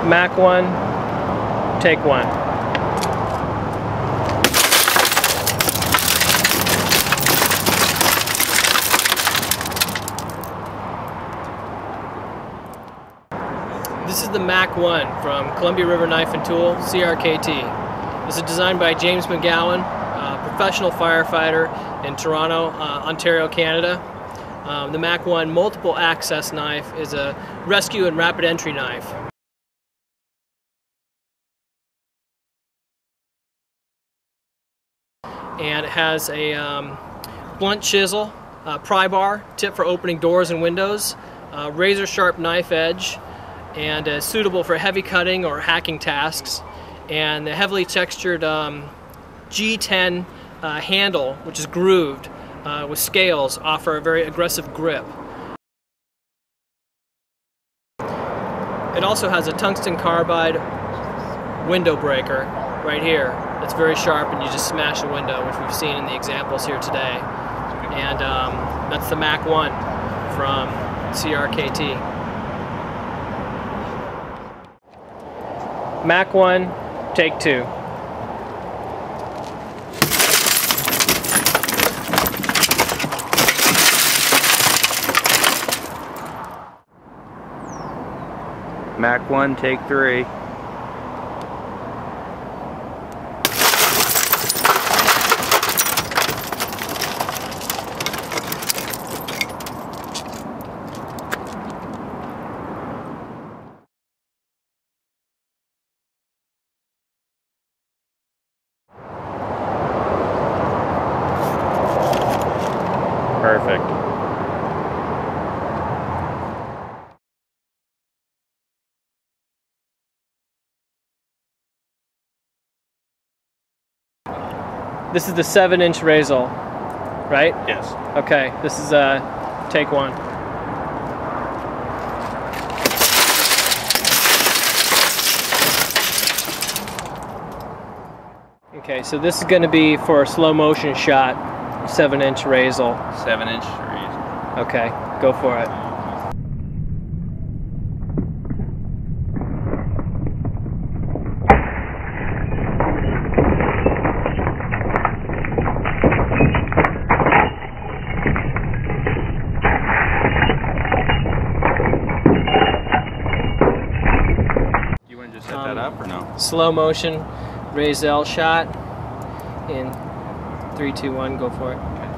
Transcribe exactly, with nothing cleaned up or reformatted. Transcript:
M A K one, take one. This is the M A K one from Columbia River Knife and Tool, C R K T. This is designed by James McGowan, a professional firefighter in Toronto, uh, Ontario, Canada. Um, the M A K one multiple access knife is a rescue and rapid entry knife. And it has a um, blunt chisel, uh, pry bar, tip for opening doors and windows, uh, razor sharp knife edge, and is suitable for heavy cutting or hacking tasks. And the heavily textured um, G ten uh, handle, which is grooved uh, with scales, offer a very aggressive grip. It also has a tungsten carbide window breaker right here that's very sharp, and you just smash a window, which we've seen in the examples here today. And um, that's the M A K one from C R K T. M A K one, take two. M A K one, take three. Perfect. This is the seven inch Razel, right? Yes. Okay, this is uh, take one. Okay, so this is going to be for a slow motion shot, seven inch Razel. Seven inch Razel. Okay, go for it. You want to just set um, that up or no? Slow motion Razel shot in three, two, one, go for it. Okay.